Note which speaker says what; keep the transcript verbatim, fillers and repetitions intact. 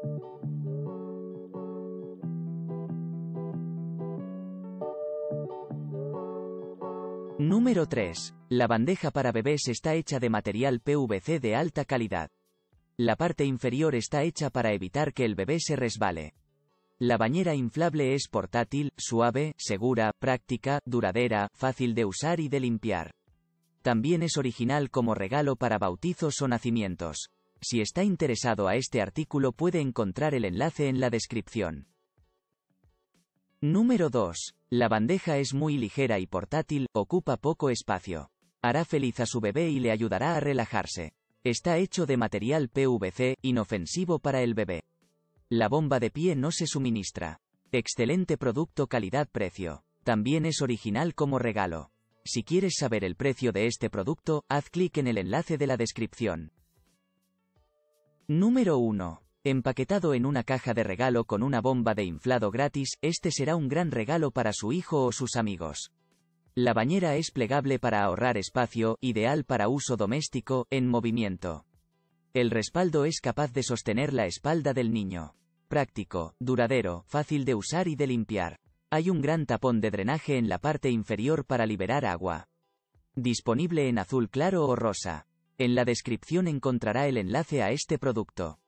Speaker 1: Número tres. La bandeja para bebés está hecha de material P V C de alta calidad. La parte inferior está hecha para evitar que el bebé se resbale. La bañera inflable es portátil, suave, segura, práctica, duradera, fácil de usar y de limpiar. También es original como regalo para bautizos o nacimientos. Si está interesado a este artículo puede encontrar el enlace en la descripción. Número dos. La bandeja es muy ligera y portátil, ocupa poco espacio. Hará feliz a su bebé y le ayudará a relajarse. Está hecho de material P V C, inofensivo para el bebé. La bomba de pie no se suministra. Excelente producto calidad-precio. También es original como regalo. Si quieres saber el precio de este producto, haz clic en el enlace de la descripción. Número uno. Empaquetado en una caja de regalo con una bomba de inflado gratis, este será un gran regalo para su hijo o sus amigos. La bañera es plegable para ahorrar espacio, ideal para uso doméstico, en movimiento. El respaldo es capaz de sostener la espalda del niño. Práctico, duradero, fácil de usar y de limpiar. Hay un gran tapón de drenaje en la parte inferior para liberar agua. Disponible en azul claro o rosa. En la descripción encontrará el enlace a este producto.